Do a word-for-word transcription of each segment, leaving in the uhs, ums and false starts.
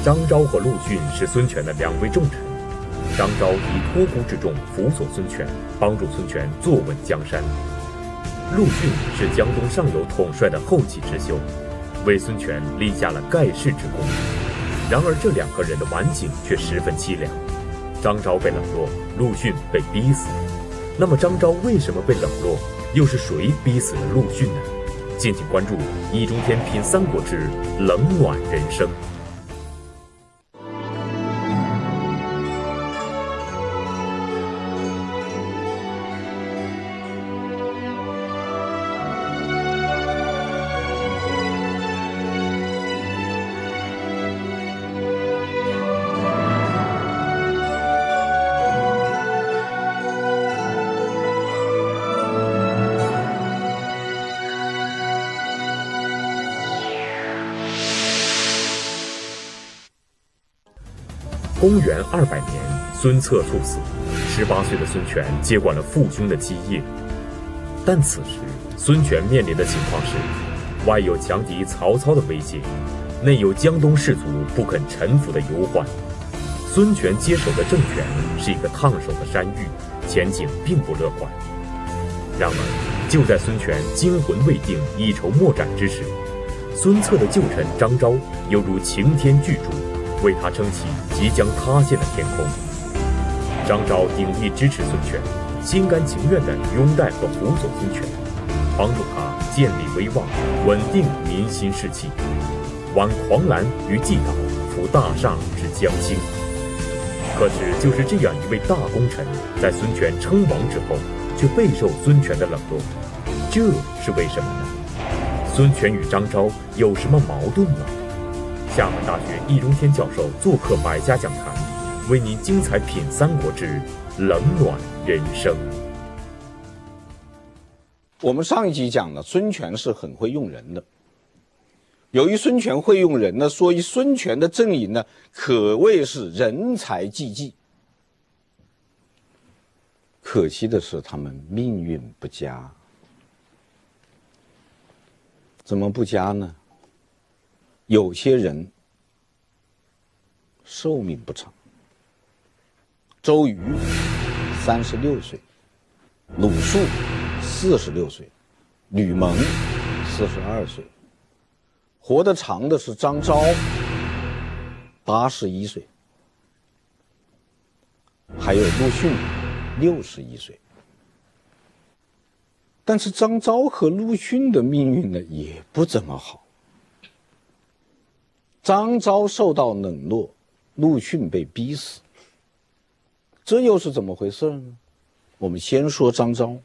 张昭和陆逊是孙权的两位重臣。张昭以托孤之重辅佐孙权，帮助孙权坐稳江山。陆逊是江东上游统帅的后起之秀，为孙权立下了盖世之功。然而这两个人的晚景却十分凄凉。张昭被冷落，陆逊被逼死。那么张昭为什么被冷落？又是谁逼死了陆逊呢？敬请关注《易中天品三国之冷暖人生》。公元二百年，孙策猝死，十八岁的孙权接管了父兄的基业。但此时，孙权面临的情况是，外有强敌曹操的威胁，内有江东士族不肯臣服的忧患。孙权接手的政权是一个烫手的山芋，前景并不乐观。然而，就在孙权惊魂未定、一筹莫展之时，孙策的旧臣张昭犹如擎天巨柱，为他撑起即将塌陷的天空。张昭鼎力支持孙权，心甘情愿地拥戴和辅佐孙权，帮助他建立威望，稳定民心士气，挽狂澜于既倒，扶大厦至将倾。可是就是这样一位大功臣，在孙权称王之后，却备受孙权的冷落，这是为什么呢？孙权与张昭有什么矛盾吗？厦门大学易中天教授做客百家讲坛，为您精彩品三国之冷暖人生。 我们上一集讲了，孙权是很会用人的。由于孙权会用人呢，所以孙权的阵营呢，可谓是人才济济。可惜的是，他们命运不佳。怎么不佳呢？有些人寿命不长。周瑜三十六岁，鲁肃四十六岁，吕蒙四十二岁。活得长的是张昭，八十一岁，还有陆逊，六十一岁。但是张昭和陆逊的命运呢，也不怎么好。张昭受到冷落，陆逊被逼死，这又是怎么回事呢？我们先说张昭。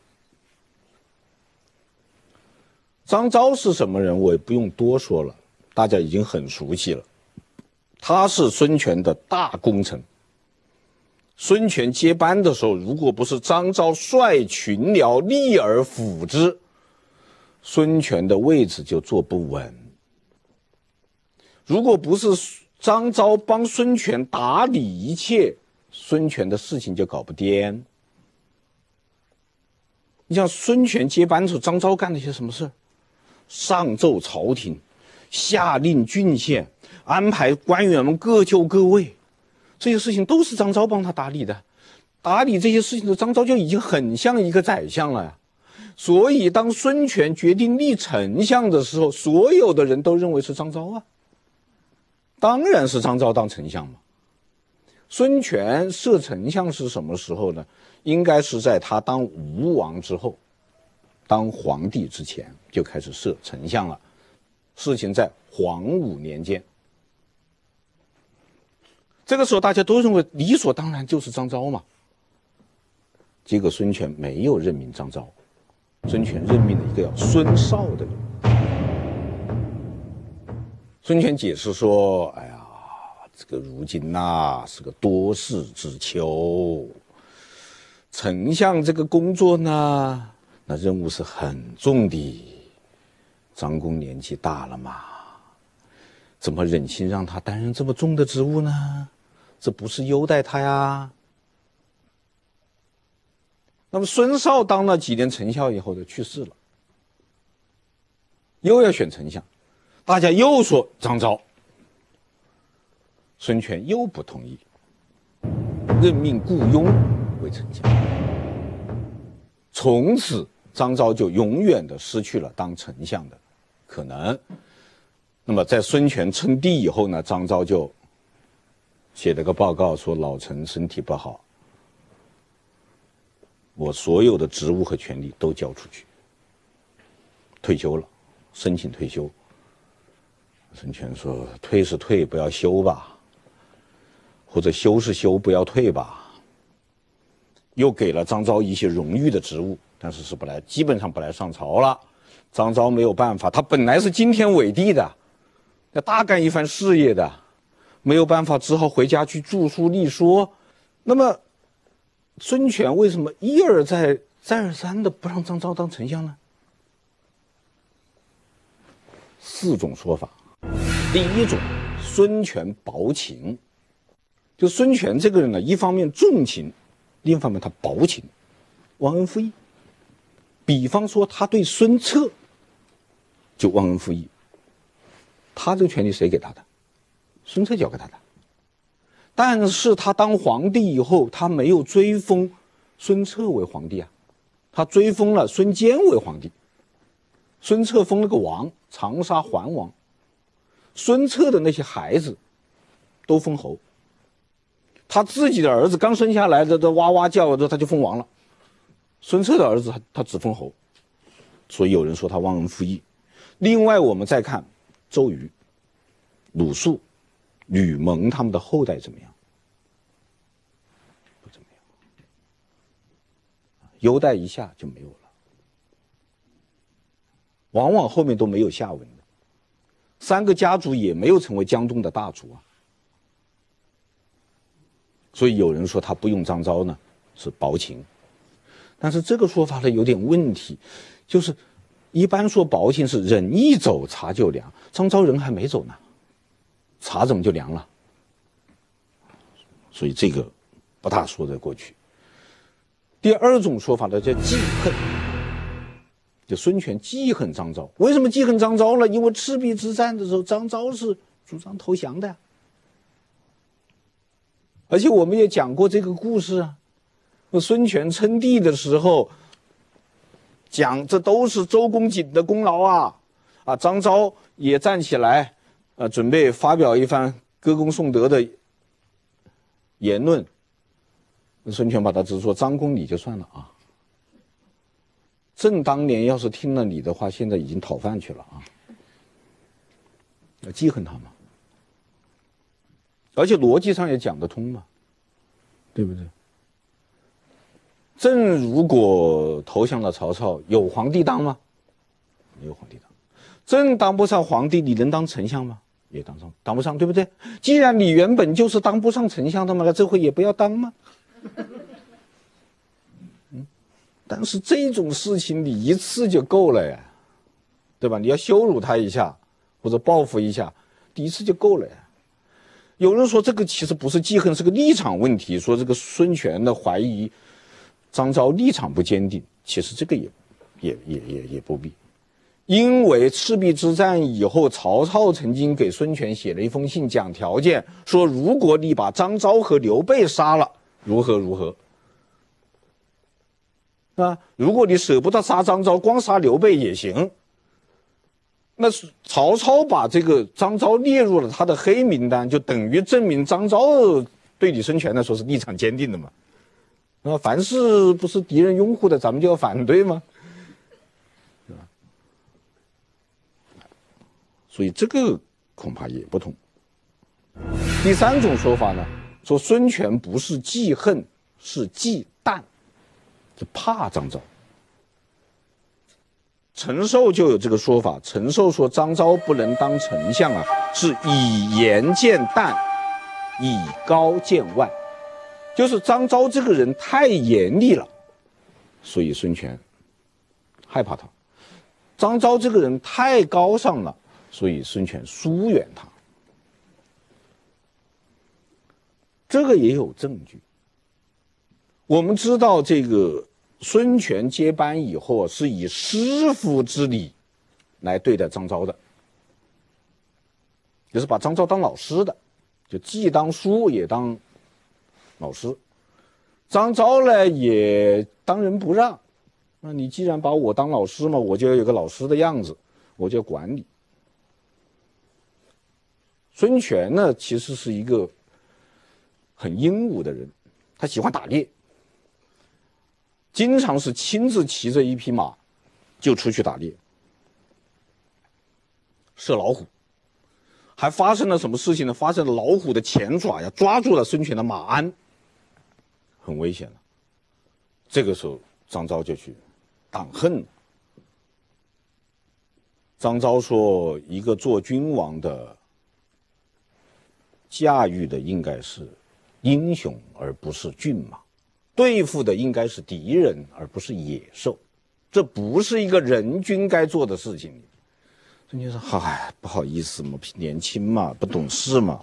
张昭是什么人，我也不用多说了，大家已经很熟悉了。他是孙权的大功臣。孙权接班的时候，如果不是张昭率群僚立而辅之，孙权的位置就坐不稳。如果不是张昭帮孙权打理一切，孙权的事情就搞不掂。你像孙权接班的时候，张昭干了些什么事？上奏朝廷，下令郡县，安排官员们各就各位，这些事情都是张昭帮他打理的。打理这些事情的张昭就已经很像一个宰相了呀。所以当孙权决定立丞相的时候，所有的人都认为是张昭啊。当然是张昭当丞相嘛。孙权设丞相是什么时候呢？应该是在他当吴王之后，当皇帝之前就开始设丞相了。事情在黄武年间，这个时候大家都认为理所当然就是张昭嘛。结果孙权没有任命张昭，孙权任命了一个叫孙绍的人。孙权解释说：“哎呀，这个如今呐、啊、是个多事之秋，丞相这个工作呢，那任务是很重的。张公年纪大了嘛，怎么忍心让他担任这么重的职务呢？这不是优待他呀。”那么孙绍当了几年丞相以后就去世了，又要选丞相，大家又说张昭。 孙权又不同意，任命顾雍为丞相。从此，张昭就永远的失去了当丞相的可能。那么，在孙权称帝以后呢，张昭就写了个报告说：“老臣身体不好，我所有的职务和权利都交出去，退休了，申请退休。”孙权说：“退是退，不要休吧，或者休是休，不要退吧。”又给了张昭一些荣誉的职务，但是是不来，基本上不来上朝了。张昭没有办法，他本来是惊天伟地的，要大干一番事业的，没有办法，只好回家去著书立说。那么，孙权为什么一而再、再而三的不让张昭当丞相呢？四种说法。第一种，孙权薄情，就孙权这个人呢，一方面重情，另一方面他薄情，忘恩负义。比方说，他对孙策就忘恩负义，他这个权利谁给他的？孙策交给他的。但是他当皇帝以后，他没有追封孙策为皇帝啊，他追封了孙坚为皇帝。孙策封了个王，长沙桓王。孙策的那些孩子都封侯，他自己的儿子刚生下来的都哇哇叫的，他就封王了。孙策的儿子他只封侯，所以有人说他忘恩负义。另外，我们再看周瑜、鲁肃、吕蒙他们的后代怎么样？不怎么样，优待一下就没有了，往往后面都没有下文的。三个家族也没有成为江东的大族啊，所以有人说他不用张昭呢是薄情，但是这个说法呢有点问题，就是一般说薄情是人一走茶就凉，张昭人还没走呢，茶怎么就凉了？所以这个不大说得过去。第二种说法呢叫记恨。就孙权记恨张昭，为什么记恨张昭呢？因为赤壁之战的时候，张昭是主张投降的，而且我们也讲过这个故事啊。孙权称帝的时候，讲这都是周公瑾的功劳啊！啊，张昭也站起来，呃，准备发表一番歌功颂德的言论。孙权把他直说：“张公你就算了啊。朕当年要是听了你的话，现在已经讨饭去了啊！要记恨他嘛，而且逻辑上也讲得通嘛，对不对？朕如果投降了曹操，有皇帝当吗？没有皇帝当。朕当不上皇帝，你能当丞相吗？也当上，当不上，对不对？既然你原本就是当不上丞相的嘛，那这回也不要当嘛。但是这种事情你一次就够了呀，对吧？你要羞辱他一下或者报复一下，第一次就够了呀。有人说这个其实不是记恨，是个立场问题，说这个孙权的怀疑张昭立场不坚定，其实这个也也也也也不必，因为赤壁之战以后，曹操曾经给孙权写了一封信，讲条件，说如果你把张昭和刘备杀了，如何如何。啊，如果你舍不得杀张昭，光杀刘备也行。那是曹操把这个张昭列入了他的黑名单，就等于证明张昭对李孙权来说是立场坚定的嘛。啊，凡是不是敌人拥护的，咱们就要反对吗？是吧？所以这个恐怕也不同。第三种说法呢，说孙权不是记恨，是忌惮。是怕张昭。陈寿就有这个说法，陈寿说张昭不能当丞相啊，是以严见淡，以高见外，就是张昭这个人太严厉了，所以孙权害怕他；张昭这个人太高尚了，所以孙权疏远他。这个也有证据。我们知道这个孙权接班以后是以师傅之礼来对待张昭的，就是把张昭当老师的， 就既当书也当老师。张昭呢也当仁不让，那你既然把我当老师嘛，我就要有个老师的样子，我就要管你。孙权呢，其实是一个很英武的人，他喜欢打猎，经常是亲自骑着一匹马就出去打猎，射老虎。还发生了什么事情呢？发生了老虎的前爪呀抓住了孙权的马鞍，很危险了。这个时候张昭就去挡恨了。张昭说，一个做君王的驾驭的应该是英雄，而不是骏马，对付的应该是敌人，而不是野兽，这不是一个人君该做的事情。孙权说：“嗨，不好意思嘛，年轻嘛，不懂事嘛，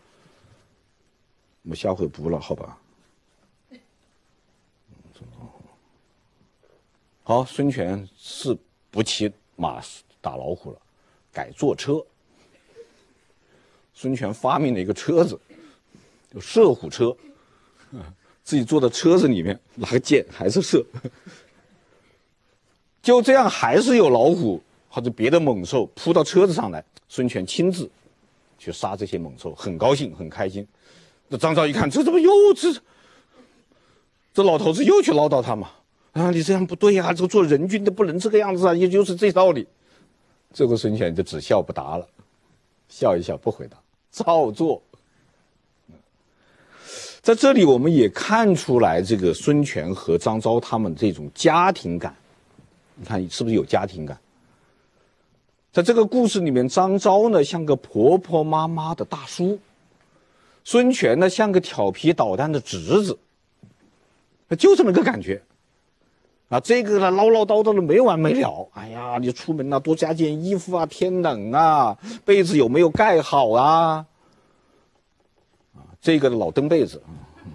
我下回不了，好吧？”好，孙权是不骑马打老虎了，改坐车。孙权发明了一个车子，就射虎车，自己坐在车子里面，拿个箭还是射。就这样，还是有老虎或者别的猛兽扑到车子上来，孙权亲自去杀这些猛兽，很高兴，很开心。那张昭一看，这怎么又这这老头子又去唠叨他嘛？啊，你这样不对呀、啊，这个做人君的不能这个样子啊，也就是这道理。这个孙权就只笑不答了，笑一笑不回答，照做。在这里我们也看出来，这个孙权和张昭他们这种家庭感，你看是不是有家庭感？在这个故事里面，张昭呢像个婆婆妈妈的大叔，孙权呢像个调皮捣蛋的侄子，就这么个感觉。啊，这个呢唠唠叨叨的没完没了。哎呀，你出门啊多加件衣服啊，天冷啊，被子有没有盖好啊？啊，这个老蹬被子，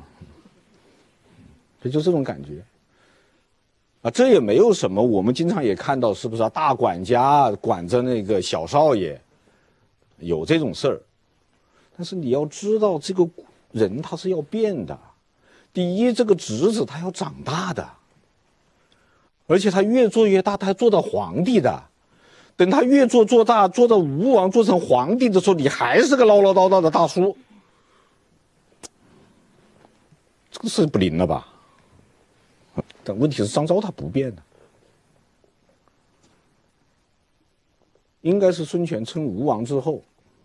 就就这种感觉。啊，这也没有什么，我们经常也看到，是不是啊？大管家管着那个小少爷，有这种事儿。但是你要知道，这个人他是要变的。第一，这个侄子他要长大的。而且他越做越大，他还做到皇帝的。等他越做做大，做到吴王，做成皇帝的时候，你还是个唠唠叨叨的大叔，这个是不灵了吧？但问题是张昭他不变的，应该是孙权称吴王之后，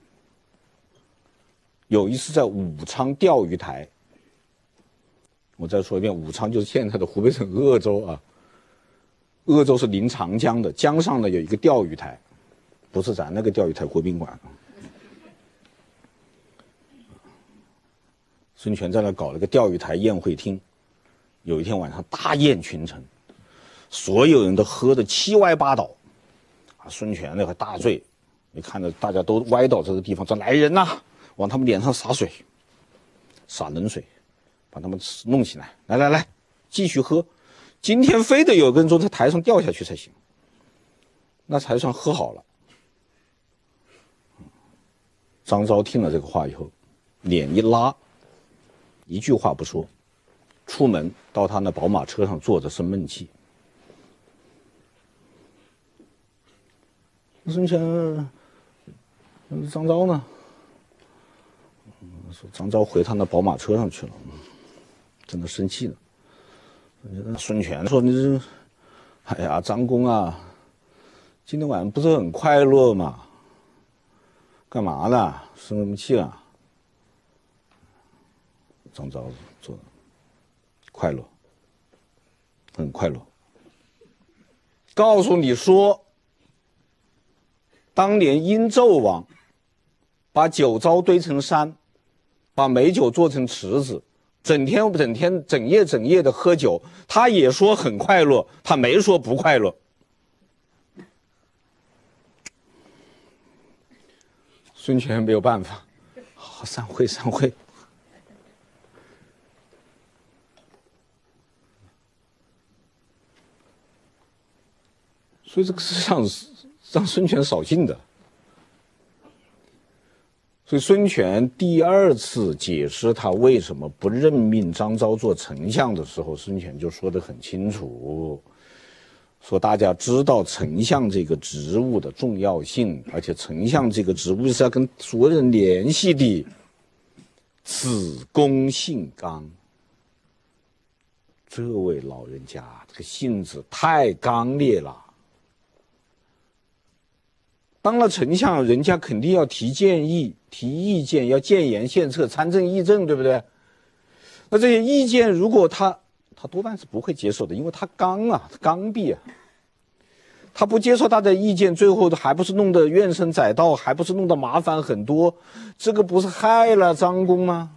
有一次在武昌钓鱼台，我再说一遍，武昌就是现在的湖北省鄂州啊。鄂州是临长江的，江上呢有一个钓鱼台，不是咱那个钓鱼台国宾馆。孙权在那搞了个钓鱼台宴会厅，有一天晚上大宴群臣，所有人都喝得七歪八倒，啊，孙权呢还大醉，你看着大家都歪倒这个地方，说来人呐、啊，往他们脸上洒水，洒冷水，把他们弄起来，来来来，继续喝。今天非得有个人从在台上掉下去才行，那才算喝好了。张昭听了这个话以后，脸一拉，一句话不说，出门到他那宝马车上坐着生闷气。孙权，张昭呢？说张昭回他那宝马车上去了，真的生气了。孙权说：“你这，哎呀，张公啊，今天晚上不是很快乐吗？干嘛呢？生什么气啊？”张昭说：“快乐，很快乐。告诉你说，当年殷纣王把酒糟堆成山，把美酒做成池子。”整天整天整夜整夜的喝酒，他也说很快乐，他没说不快乐。孙权没有办法，好，散会散会。所以这个实际上是让孙权扫兴的。 所以孙权第二次解释他为什么不任命张昭做丞相的时候，孙权就说得很清楚，说大家知道丞相这个职务的重要性，而且丞相这个职务是要跟所有人联系的，此公性刚。这位老人家这个性子太刚烈了。当了丞相，人家肯定要提建议、提意见，要建言献策、参政议政，对不对？那这些意见，如果他他多半是不会接受的，因为他刚啊，刚愎啊，他不接受他的意见，最后还不是弄得怨声载道，还不是弄得麻烦很多，这个不是害了张公吗？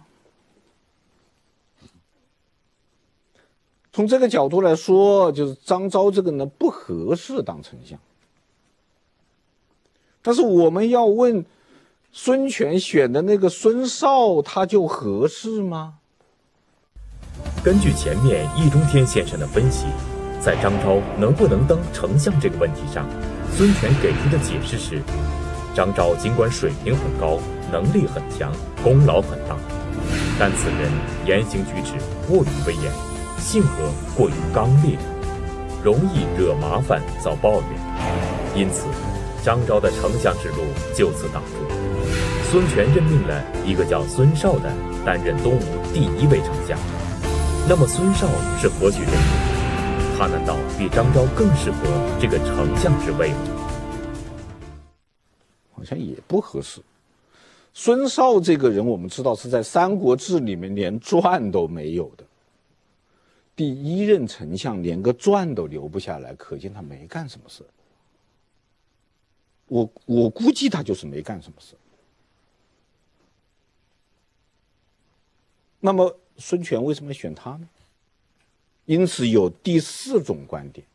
从这个角度来说，就是张昭这个人不合适当丞相。但是我们要问，孙权选的那个孙绍，他就合适吗？ 根据前面易中天先生的分析，在张昭能不能当丞相这个问题上，孙权给出的解释是：张昭尽管水平很高，能力很强，功劳很大，但此人言行举止过于威严，性格过于刚烈，容易惹麻烦遭抱怨，因此张昭的丞相之路就此挡住。孙权任命了一个叫孙绍的担任东吴第一位丞相。那么孙绍是何许人也？他难道比张昭更适合这个丞相之位吗？ 好像也不合适。孙绍这个人，我们知道是在《三国志》里面连传都没有的。第一任丞相连个传都留不下来，可见他没干什么事。我我估计他就是没干什么事。那么孙权为什么选他呢？因此有第四种观点，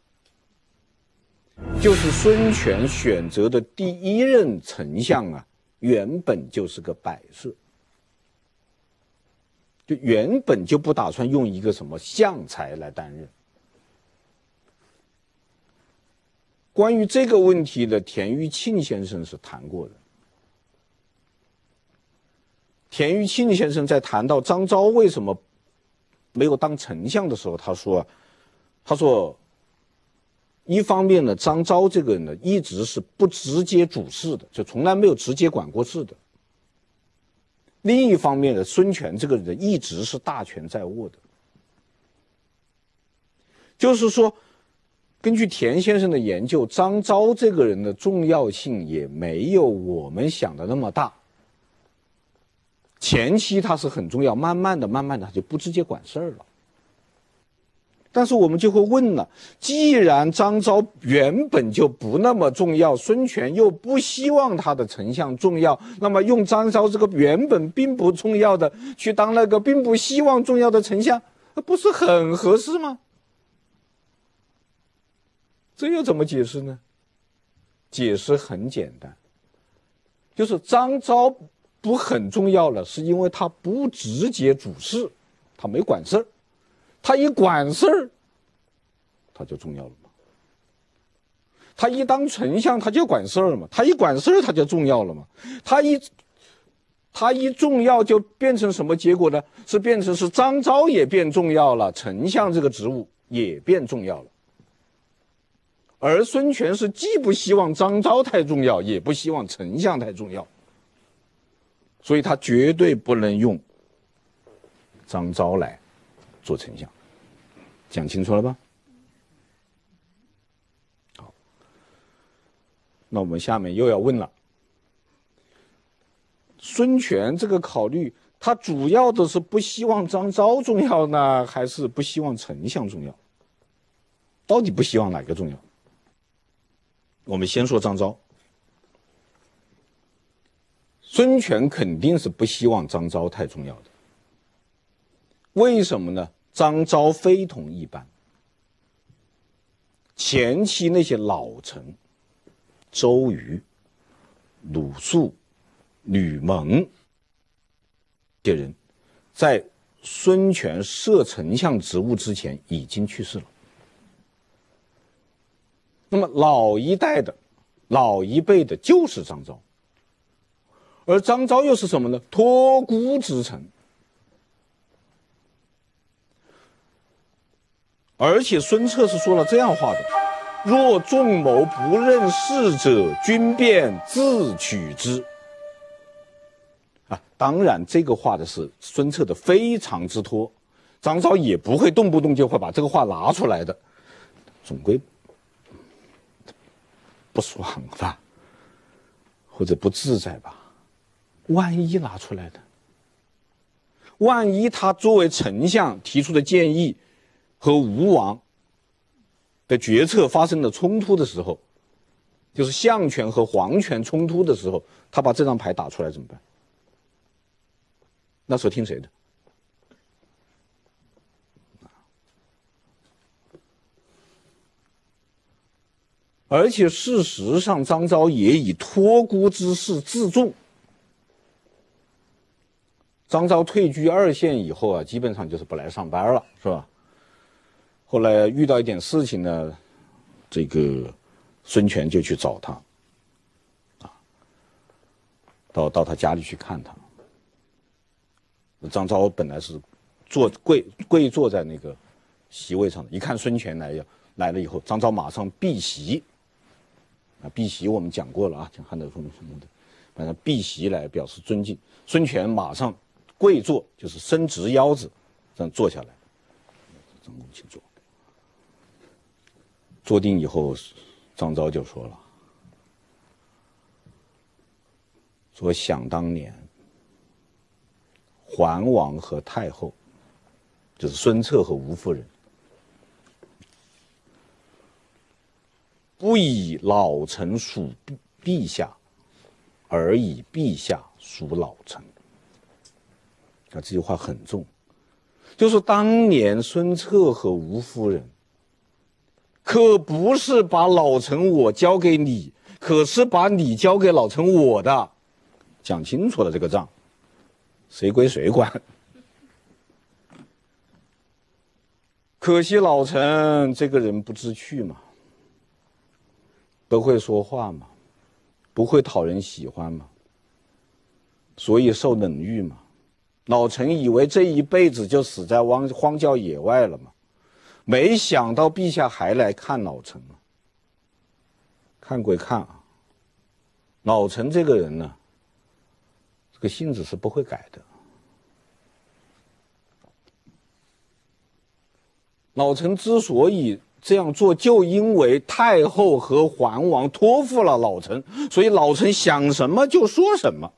就是孙权选择的第一任丞相啊，原本就是个摆设，就原本就不打算用一个什么相才来担任。关于这个问题的，田余庆先生是谈过的。田余庆先生在谈到张昭为什么没有当丞相的时候，他说：“他说，一方面呢，张昭这个人呢，一直是不直接主事的，就从来没有直接管过事的。另一方面呢，孙权这个人一直是大权在握的。就是说。”根据田先生的研究，张昭这个人的重要性也没有我们想的那么大。前期他是很重要，慢慢的、慢慢的他就不直接管事儿了。但是我们就会问了，既然张昭原本就不那么重要，孙权又不希望他的丞相重要，那么用张昭这个原本并不重要的去当那个并不希望重要的丞相，那不是很合适吗？这又怎么解释呢？解释很简单，就是张昭不很重要了，是因为他不直接主事，他没管事儿。他一管事儿，他就重要了嘛。他一当丞相，他就管事儿嘛。他一管事儿，他就重要了嘛。他一他一重要，就变成什么结果呢？是变成是张昭也变重要了，丞相这个职务也变重要了。而孙权是既不希望张昭太重要，也不希望丞相太重要，所以他绝对不能用张昭来做丞相。讲清楚了吧？好，那我们下面又要问了，孙权这个考虑，他主要的是不希望张昭重要呢，还是不希望丞相重要？到底不希望哪个重要？我们先说张昭。孙权肯定是不希望张昭太重要的。为什么呢？张昭非同一般。前期那些老臣，周瑜、鲁肃、吕蒙这些人，在孙权设丞相职务之前已经去世了。那么老一代的、老一辈的就是张昭， 而张昭又是什么呢？托孤之臣。而且孙策是说了这样话的：若众谋不任事者，君便自取之。啊，当然这个话的是孙策的非常之托，张昭也不会动不动就会把这个话拿出来的，总归不爽吧，或者不自在吧。万一拿出来的，万一他作为丞相提出的建议和吴王的决策发生了冲突的时候，就是相权和皇权冲突的时候，他把这张牌打出来怎么办？那时候听谁的？而且事实上，张昭也以托孤之事自重。张昭退居二线以后啊，基本上就是不来上班了，是吧？后来遇到一点事情呢，这个孙权就去找他，啊，到到他家里去看他。张昭本来是坐跪跪坐在那个席位上的，一看孙权来了来了以后，张昭马上避席。啊，避席我们讲过了啊，讲汉德风什么的，反正避席来表示尊敬。孙权马上跪坐，就是伸直腰子，这样坐下来。张公请坐。坐定以后，张昭就说了：“说想当年，桓王和太后，就是孙策和吴夫人，不以老臣属陛下，而以陛下属老臣。”啊，这句话很重，就是当年孙策和吴夫人，可不是把老臣我交给你，可是把你交给老臣我的，讲清楚了这个账，谁归谁管。可惜老臣这个人不知趣嘛。不会说话嘛，不会讨人喜欢嘛，所以受冷遇嘛。老臣以为这一辈子就死在荒荒郊野外了嘛，没想到陛下还来看老臣啊。看归看啊，老臣这个人呢，这个性子是不会改的。老臣之所以这样做，就因为太后和桓王托付了老臣，所以老臣想什么就说什么。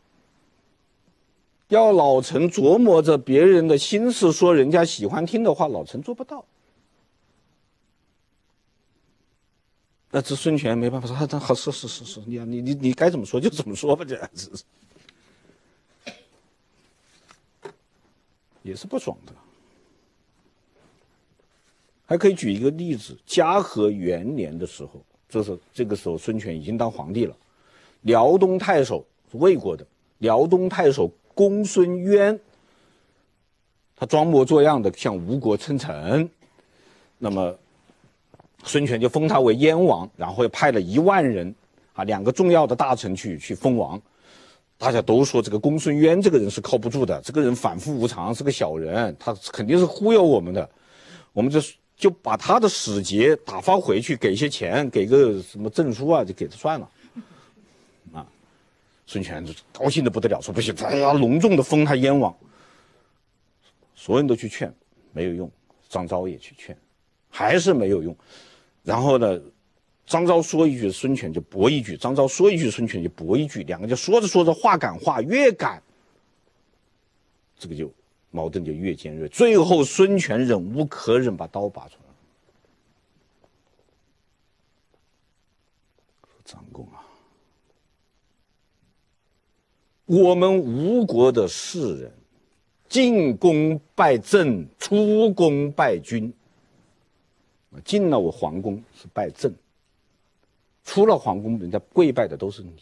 要老臣琢磨着别人的心思，说人家喜欢听的话，老臣做不到。那这孙权没办法说，他好是是是是，你你你你该怎么说就怎么说吧，这样子也是不爽的。还可以举一个例子，嘉禾元年的时候，这是这个时候孙权已经当皇帝了，辽东太守是魏国的，辽东太守公孙渊，他装模作样的向吴国称臣，那么孙权就封他为燕王，然后又派了一万人啊，两个重要的大臣去去封王。大家都说这个公孙渊这个人是靠不住的，这个人反复无常，是个小人，他肯定是忽悠我们的，我们就就把他的使节打发回去，给些钱，给个什么证书啊，就给他算了。啊，孙权就高兴的不得了，说不行，他要隆重的封他燕王。所有人都去劝，没有用，张昭也去劝，还是没有用。然后呢，张昭说一句，孙权就驳一句；张昭说一句，孙权就驳一句，两个就说着说着话赶话，越赶，这个就矛盾就越尖锐。最后孙权忍无可忍，把刀拔出来了。张公啊，我们吴国的士人，进宫拜朕，出宫拜君。进了我皇宫是拜朕，出了皇宫人家跪拜的都是你。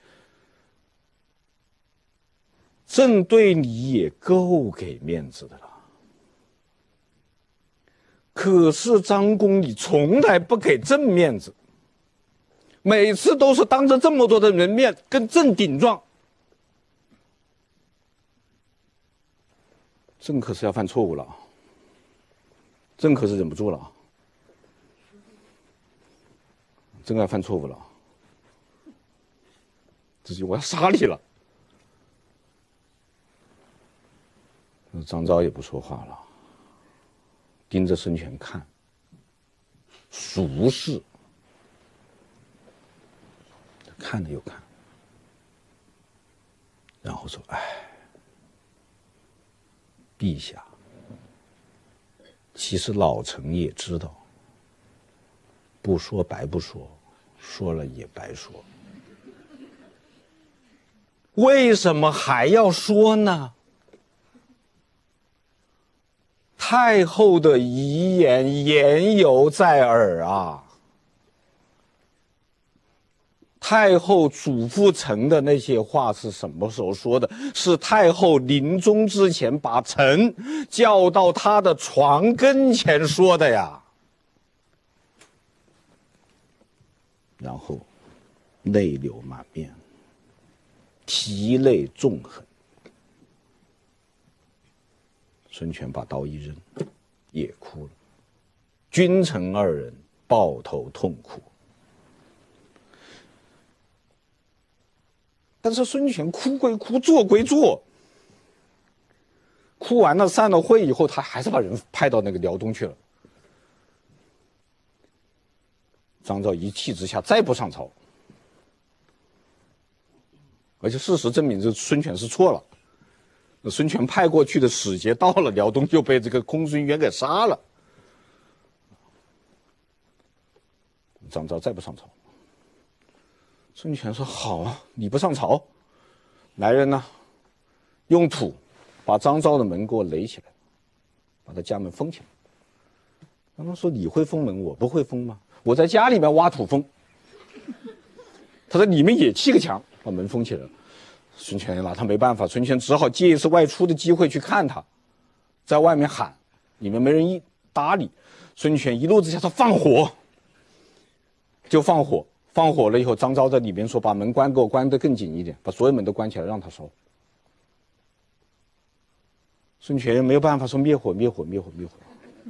朕对你也够给面子的了，可是张公你从来不给朕面子，每次都是当着这么多的人面跟朕顶撞， 朕可是要犯错误了，朕可是忍不住了，朕要犯错误了，这就我要杀你了。张昭也不说话了，盯着孙权看，熟视，看了又看，然后说：“哎，陛下，其实老臣也知道，不说白不说，说了也白说。为什么还要说呢？太后的遗言言犹在耳啊！太后嘱咐臣的那些话是什么时候说的？是太后临终之前把臣叫到她的床跟前说的呀。然后泪流满面，涕泪纵横。孙权把刀一扔，也哭了。君臣二人抱头痛哭。但是孙权哭归哭，做归做。哭完了，散了会以后，他还是把人派到那个辽东去了。张昭一气之下再不上朝，而且事实证明，这孙权是错了。孙权派过去的使节到了辽东，就被这个公孙渊给杀了。张昭再不上朝。孙权说：“好啊，你不上朝，来人呐，用土把张昭的门给我垒起来，把他家门封起来。”张昭说：“你会封门，我不会封吗？我在家里面挖土封。”他说：“你们也砌个墙，把门封起来了。”孙权拿他没办法，孙权只好借一次外出的机会去看他，在外面喊，你们没人一搭理。孙权一怒之下说：“放火！”就放火。放火了以后，张昭在里面说：“把门关，给我关得更紧一点，把所有门都关起来，让他烧。”孙权没有办法，说：“灭火，灭火，灭火，灭火。”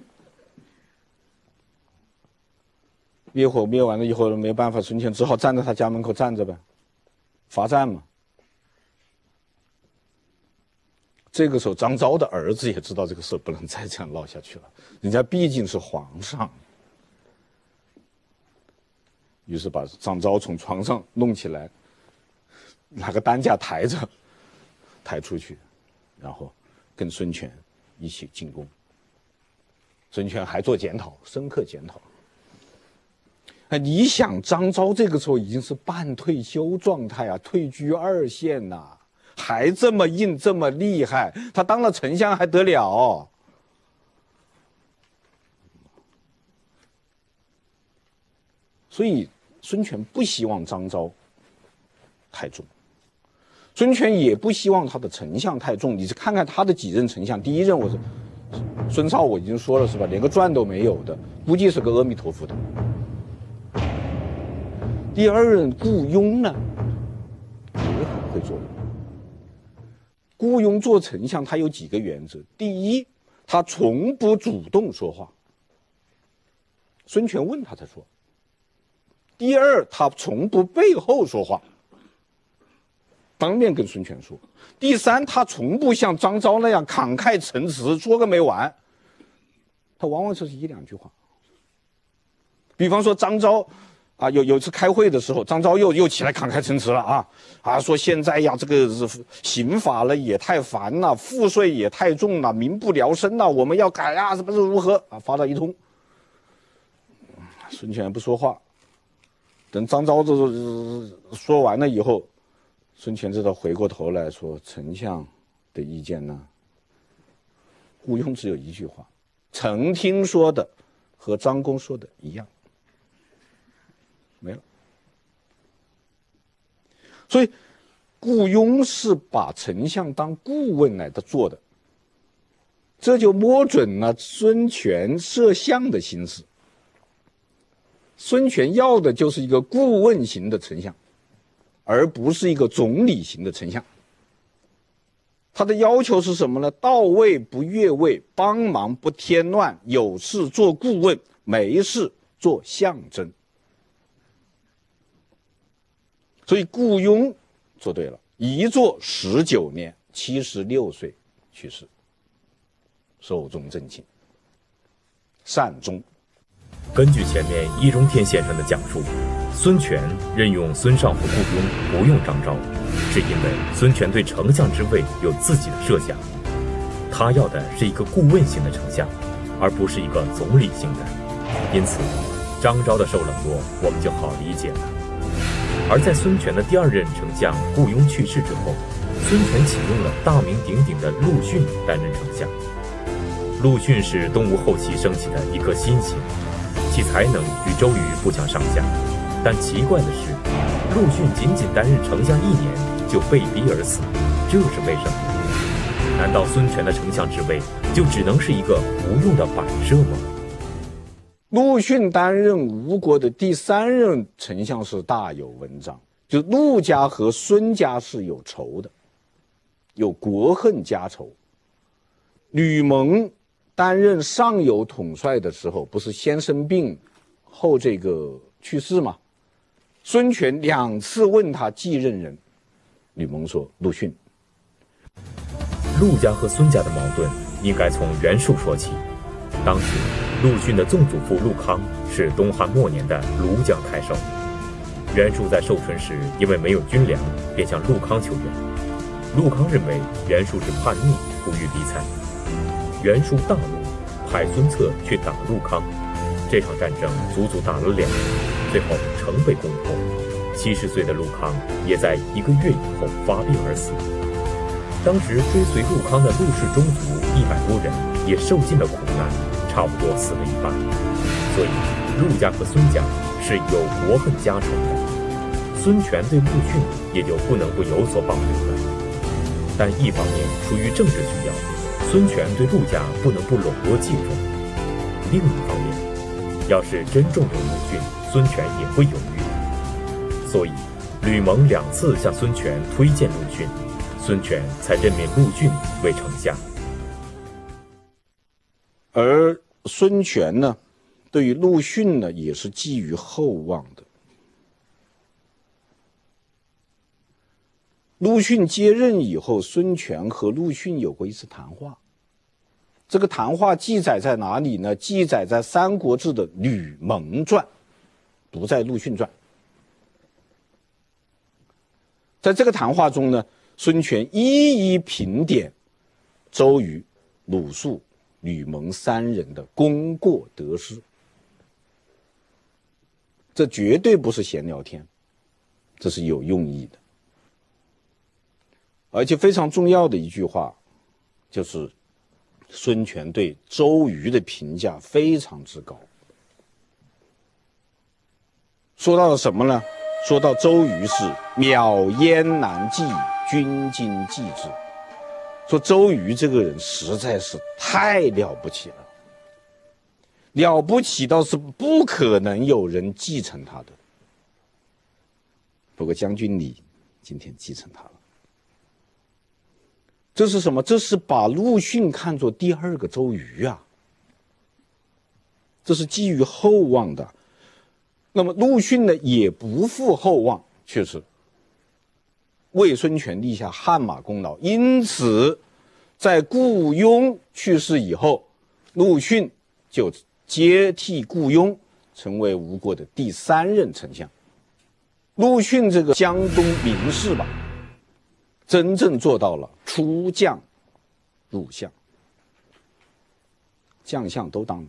灭火灭完了以后没有办法，孙权只好站在他家门口站着呗，罚站嘛。这个时候，张昭的儿子也知道这个事不能再这样闹下去了，人家毕竟是皇上。于是把张昭从床上弄起来，拿个担架抬着，抬出去，然后跟孙权一起进宫。孙权还做检讨，深刻检讨。哎，你想，张昭这个时候已经是半退休状态啊，退居二线呐、啊，还这么硬，这么厉害，他当了丞相还得了？所以孙权不希望张昭太重，孙权也不希望他的丞相太重。你看看他的几任丞相，第一任我是孙绍，我已经说了是吧，连个传都没有的，估计是个阿弥陀佛的。第二任顾雍呢，也很会做人。顾雍做丞相，他有几个原则：第一，他从不主动说话，孙权问他才说；第二，他从不背后说话，当面跟孙权说；第三，他从不像张昭那样慷慨陈词，说个没完，他往往就是一两句话。比方说张昭啊，有有一次开会的时候，张昭又又起来慷慨陈词了啊啊，说现在呀，这个刑法了也太烦了，赋税也太重了，民不聊生了，我们要改啊，是不是如何啊？发了一通。孙权不说话，等张昭这说完了以后，孙权知道回过头来说：“丞相的意见呢？”顾雍只有一句话：“臣听说的和张公说的一样。”没了。所以顾雍是把丞相当顾问来的做的，这就摸准了孙权摄相的心思。孙权要的就是一个顾问型的丞相，而不是一个总理型的丞相。 他的要求是什么呢？到位不越位，帮忙不添乱，有事做顾问，没事做象征。所以顾雍做对了，一做十九年，七十六岁去世，寿终正寝，善终。 根据前面易中天先生的讲述，孙权任用孙尚和顾雍，不用张昭，是因为孙权对丞相之位有自己的设想，他要的是一个顾问型的丞相，而不是一个总理型的。因此，张昭的受冷落我们就好理解了。而在孙权的第二任丞相顾雍去世之后，孙权启用了大名鼎鼎的陆逊担任丞相。陆逊是东吴后期升起的一颗新星，其才能与周瑜不相上下。但奇怪的是，陆逊仅仅担任丞相一年就被逼而死，这是为什么？难道孙权的丞相之位就只能是一个无用的摆设吗？ 陆逊担任吴国的第三任丞相是大有文章，就陆家和孙家是有仇的，有国恨家仇。吕蒙担任上游统帅的时候，不是先生病后这个去世吗？孙权两次问他继任人，吕蒙说陆逊。 陆家和孙家的矛盾应该从袁术说起。当时陆逊的曾祖父陆康是东汉末年的庐江太守，袁术在寿春时因为没有军粮，便向陆康求援。陆康认为袁术是叛逆，不予理睬。袁术大怒，派孙策去打陆康。这场战争足足打了两年，最后城被攻破。七十岁的陆康也在一个月以后发病而死。当时追随陆康的陆氏宗族一百多人也受尽了苦难，差不多死了一半。所以陆家和孙家是有国恨家仇的，孙权对陆逊也就不能不有所保留了。但一方面出于政治需要，孙权对陆家不能不笼络器重；另一方面，要是真重用陆逊，孙权也会犹豫。所以吕蒙两次向孙权推荐陆逊，孙权才任命陆逊为丞相。 而孙权呢，对于陆逊呢，也是寄予厚望的。陆逊接任以后，孙权和陆逊有过一次谈话。这个谈话记载在哪里呢？记载在《三国志》的《吕蒙传》，不在《陆逊传》。在这个谈话中呢，孙权一一评点周瑜、鲁肃、吕蒙三人的功过得失。这绝对不是闲聊天，这是有用意的。而且非常重要的一句话，就是孙权对周瑜的评价非常之高。说到了什么呢？说到周瑜是邈燕难济，军经济之。说周瑜这个人实在是太了不起了，了不起到是不可能有人继承他的。不过将军你今天继承他了。这是什么？这是把陆逊看作第二个周瑜啊，这是寄予厚望的。那么陆逊呢，也不负厚望，却是为孙权立下汗马功劳。因此在顾雍去世以后，陆逊就接替顾雍，成为吴国的第三任丞相。陆逊这个江东名士吧，真正做到了出将入相，将相都当了。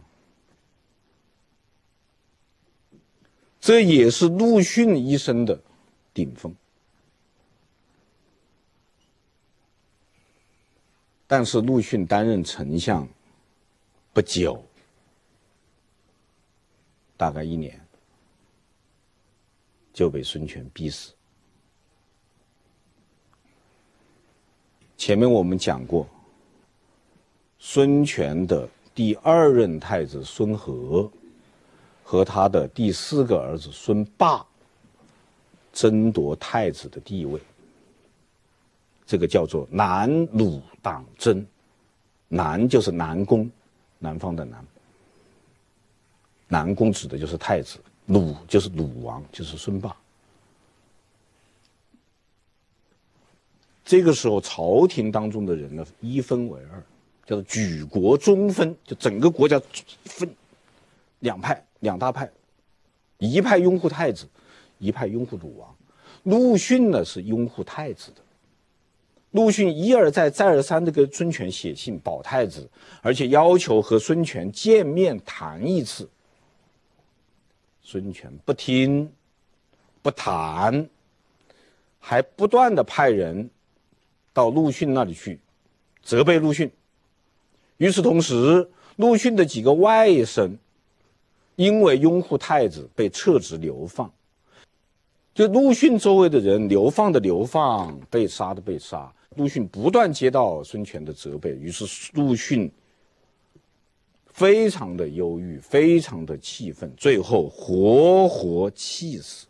这也是陆逊一生的顶峰。但是陆逊担任丞相不久，大概一年，就被孙权逼死。前面我们讲过，孙权的第二任太子孙和和他的第四个儿子孙霸争夺太子的地位。 这个叫做南鲁党争。南就是南宫，南方的南。南宫指的就是太子，鲁就是鲁王，就是孙霸。这个时候，朝廷当中的人呢，一分为二，叫做举国中分，就整个国家分两派，两大派，一派拥护太子，一派拥护鲁王。陆逊呢是拥护太子的。陆逊一而再再而三的给孙权写信保太子，而且要求和孙权见面谈一次。孙权不听不谈，还不断的派人到陆逊那里去责备陆逊。与此同时，陆逊的几个外甥因为拥护太子被撤职流放。就陆逊周围的人，流放的流放，被杀的被杀。陆逊不断接到孙权的责备，于是陆逊非常的忧郁，非常的气愤，最后活活气死。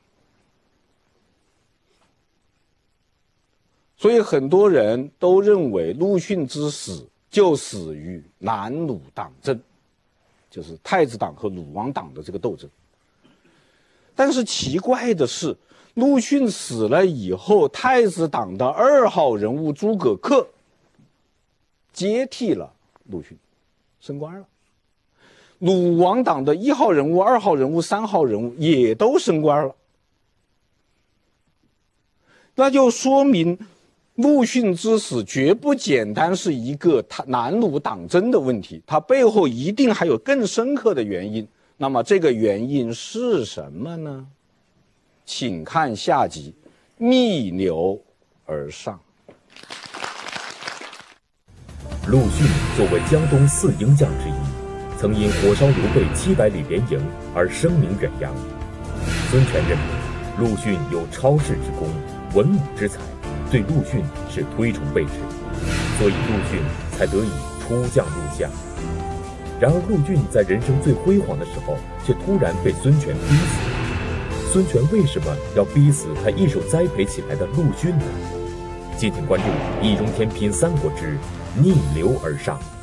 所以很多人都认为陆逊之死就死于南鲁党争，就是太子党和鲁王党的这个斗争。但是奇怪的是，陆逊死了以后，太子党的二号人物诸葛恪接替了陆逊，升官了。鲁王党的一号人物、二号人物、三号人物也都升官了。那就说明陆逊之死绝不简单是一个南鲁党争的问题，它背后一定还有更深刻的原因。那么这个原因是什么呢？请看下集，逆流而上。 陆逊作为江东四鹰将之一，曾因火烧刘备七百里连营而声名远扬。孙权认为陆逊有超世之功，文武之才，对陆逊是推崇备至，所以陆逊才得以出将入相。然而陆逊在人生最辉煌的时候，却突然被孙权逼死。孙权为什么要逼死他一手栽培起来的陆逊呢？敬请关注《易中天品三国之逆流而上》。